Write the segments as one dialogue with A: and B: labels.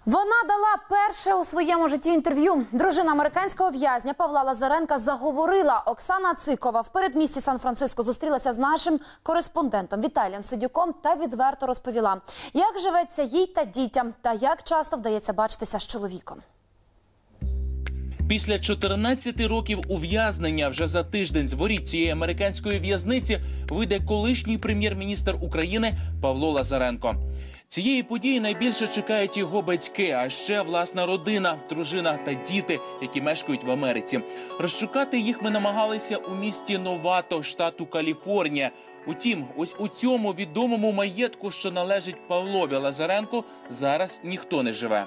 A: Вона дала перше у своєму житті інтерв'ю. Дружина американського в'язня Павла Лазаренка заговорила. Оксана Цикова в передмісті Сан-Франциско зустрілася з нашим кореспондентом Віталієм Сидюком та відверто розповіла, як живеться їй та дітям, та як часто вдається бачитися з чоловіком.
B: Після 14 років ув'язнення вже за тиждень з воріт цієї американської в'язниці вийде колишній прем'єр-міністр України Павло Лазаренко. Цієї події найбільше чекають його батьки, а ще власна родина, дружина та діти, які мешкають в Америці. Розшукати їх ми намагалися у місті Новато, штату Каліфорнія. Утім, ось у цьому відомому маєтку, що належить Павлові Лазаренку, зараз ніхто не живе.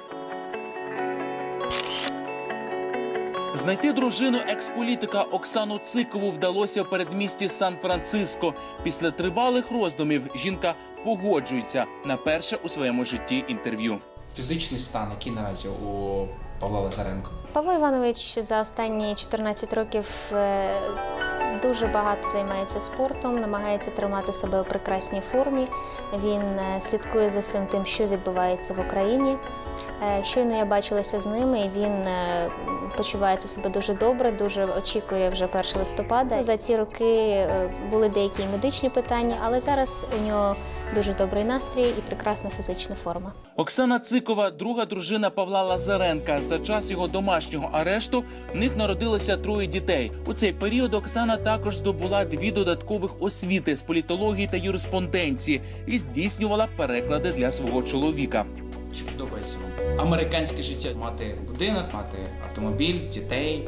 B: Знайти дружину експолітика Оксану Цикову вдалося в передмісті Сан-Франциско. Після тривалих роздумів жінка погоджується на перше у своєму житті інтерв'ю.
C: Фізичний стан, який наразі у Павла Лазаренко?
D: Павло Іванович за останні 14 років дуже багато займається спортом, намагається тримати себе у прекрасній формі. Він слідкує за всім тим, що відбувається в Україні. Щойно я бачилася з ним, і він почувається себе дуже добре, дуже очікує вже 1 листопада. За ці роки були деякі медичні питання, але зараз у нього дуже добрий настрій і прекрасна фізична форма.
B: Оксана Цикова – друга дружина Павла Лазаренка. За час його домашнього арешту в них народилося 3 дітей. У цей період Оксана також здобула 2 додаткових освіти з політології та юриспруденції і здійснювала переклади для свого чоловіка.
C: Чи подобається вам американське життя? Мати будинок, мати автомобіль, дітей.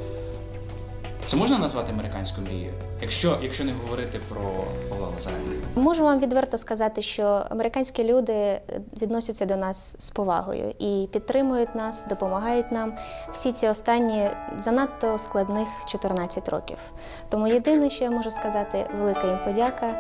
C: Це можна назвати американською мрією? Якщо не говорити про Павла Лазаренка.
D: Можу вам відверто сказати, що американські люди відносяться до нас з повагою і підтримують нас, допомагають нам всі ці останні занадто складних 14 років. Тому єдине, що я можу сказати, велика їм подяка.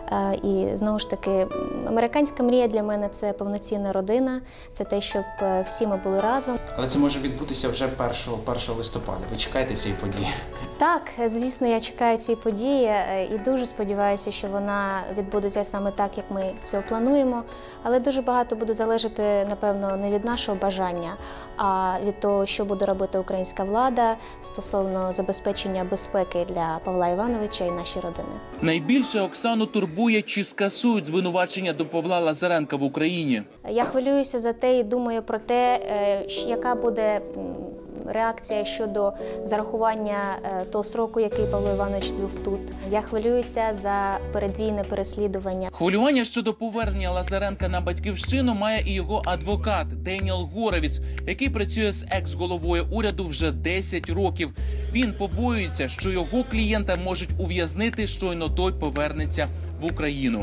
D: І знову ж таки, американська мрія для мене – це повноцінна родина, це те, щоб всі ми були разом.
C: Але це може відбутися вже 1 листопада. Ви чекаєте цієї події?
D: Так, звісно, я чекаю цієї події і дуже сподіваюся, що вона відбудеться саме так, як ми цього плануємо. Але дуже багато буде залежати, напевно, не від нашого бажання, а від того, що буде робити українська влада стосовно забезпечення безпеки для Павла Івановича і нашої родини.
B: Найбільше Оксану турбує, чи скасують звинувачення до Павла Лазаренка в Україні.
D: Я хвилююся за те і думаю про те, яка буде реакція щодо зарахування того сроку, який Павло Іванович був тут. Я хвилююся за передвійне переслідування.
B: Хвилювання щодо повернення Лазаренка на батьківщину має і його адвокат Деніел Горовіц, який працює з екс-головою уряду вже 10 років. Він побоюється, що його клієнта можуть ув'язнити, щойно той повернеться в Україну.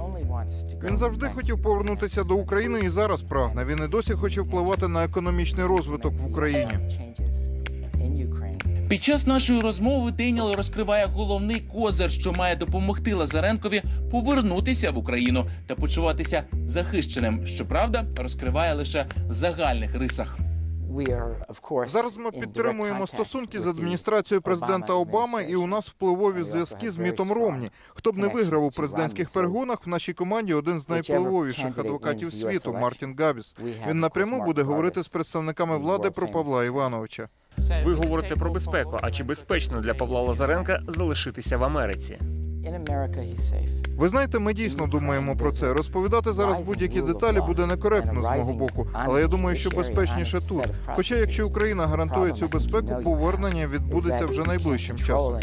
E: Він завжди хотів повернутися до України і зараз прагне. Він і досі хоче впливати на економічний розвиток в Україні.
B: Під час нашої розмови Деніел розкриває головний козир, що має допомогти Лазаренкові повернутися в Україну та почуватися захищеним. Щоправда, розкриває лише в загальних рисах.
E: Зараз ми підтримуємо стосунки з адміністрацією президента Обами, і у нас впливові зв'язки з Мітом Ромні. Хто б не виграв у президентських перегонах, в нашій команді один з найвпливовіших адвокатів світу – Мартін Габіс. Він напряму буде говорити з представниками влади про Павла Івановича.
F: Ви говорите про безпеку, а чи безпечно для Павла Лазаренка залишитися в Америці?
E: Ви знаєте, ми дійсно думаємо про це. Розповідати зараз будь-які деталі буде некоректно з мого боку, але я думаю, що безпечніше тут. Хоча, якщо Україна гарантує цю безпеку, повернення відбудеться вже найближчим часом.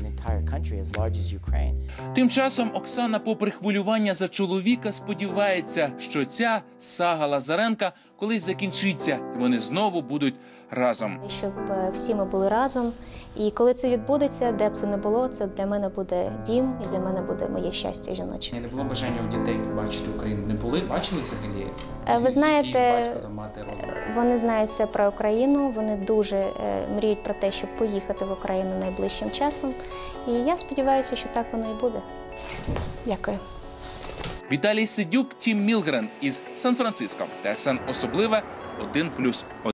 B: Тим часом Оксана, попри хвилювання за чоловіка, сподівається, що ця сага Лазаренка колись закінчиться, і вони знову будуть разом.
D: Щоб всі ми були разом. І коли це відбудеться, де б це не було, це для мене буде дім, і для мене буде моє щастя жіноче.
C: Не було бажання у дітей побачити Україну? Не були? Бачили взагалі?
D: Ви знаєте, вони знають все про Україну, вони дуже мріють про те, щоб поїхати в Україну найближчим часом. І я сподіваюся, що так воно і буде. Дякую.
B: Віталій Сидюк, Тім Мілгрен із Сан-Франциско. ТСН особливе 1+1.